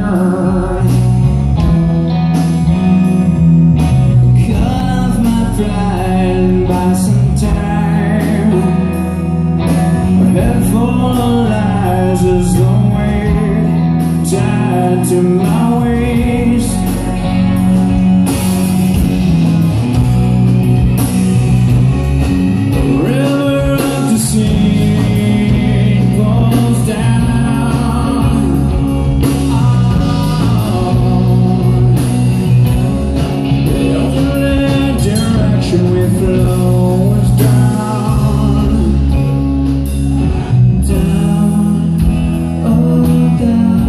To my waist, the river of deceit falls down. The only direction we flow is down, down, oh down.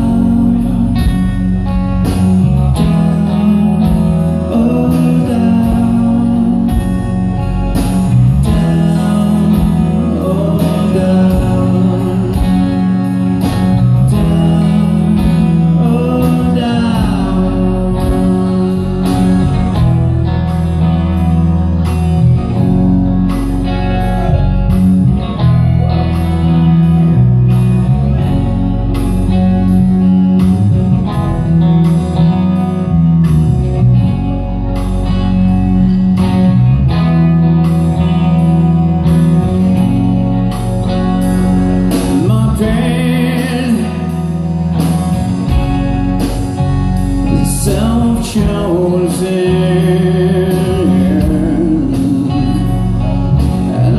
Self-chosen, at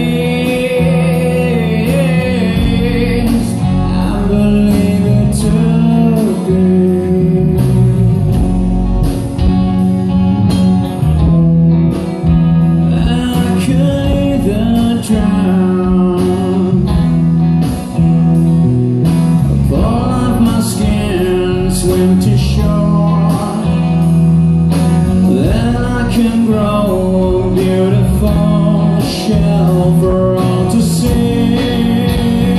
least I believe it today. I could either drown or fall off my skin, swim to shore. Can grow a beautiful shell for all to see.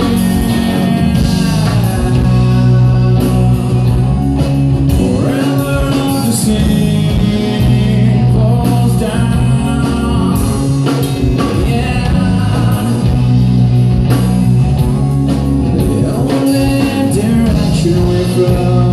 Forever the sea falls down. Yeah, the only direction we flow.